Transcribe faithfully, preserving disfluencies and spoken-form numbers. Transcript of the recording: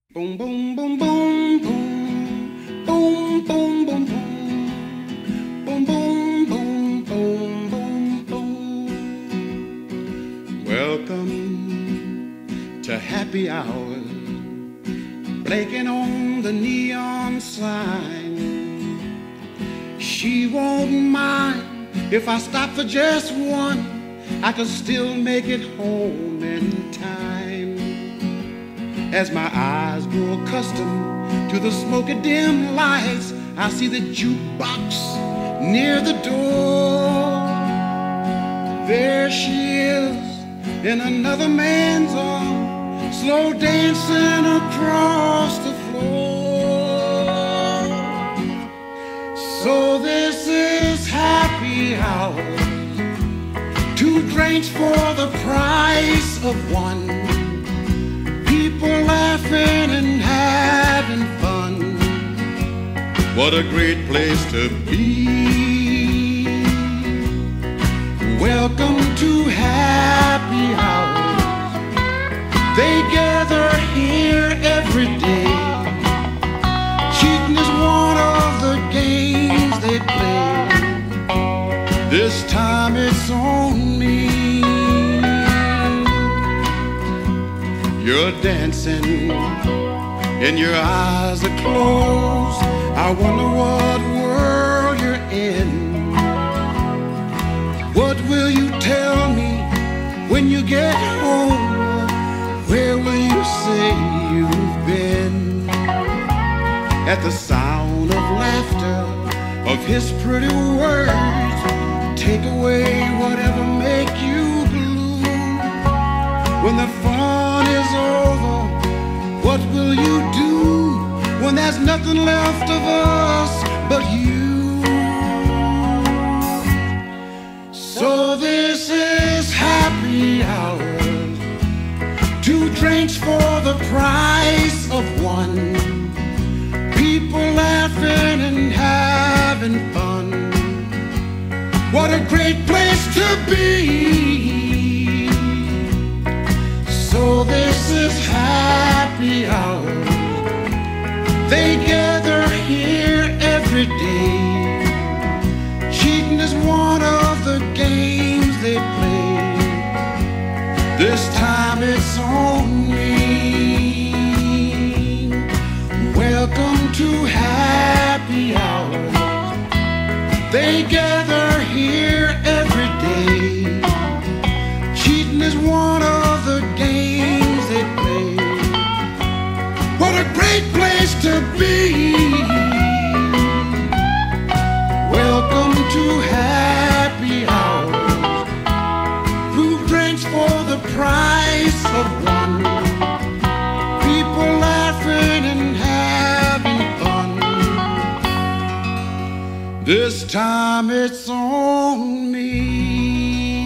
Boom, boom, boom, boom, boom, boom, boom, boom, boom, boom, boom, boom, boom, boom, boom. Welcome to happy hour, blinking on the neon sign. She won't mind if I stop for just one. I can still make it home in time. As my eyes grow accustomed to the smoky dim lights, I see the jukebox near the door. There she is in another man's arms, slow dancing across the floor. So this is happy hour, two drinks for the price of one. People laughing and having fun. What a great place to be. Welcome to happy hours. They gather here every day. Cheating is one of the games they play. This time it's on me. You're dancing and your eyes are closed. I wonder what world you're in. What will you tell me when you get home? Where will you say you've been? At the sound of laughter, of his pretty words, take away whatever make you blue. When the fun is over, what will you do when there's nothing left of us but you? So this is happy hour, two drinks for the price of one. People laughing and having fun. What a great place to be. So this is happy hour. They gather here every day. Cheating is one of the games they play. This time it's on me. Welcome to happy hour. They gather here every day. Cheating is one of the games they play. What a great place to be. Welcome to happy hour. Two drinks for the price of one. People laughing and having fun. This time it's on me.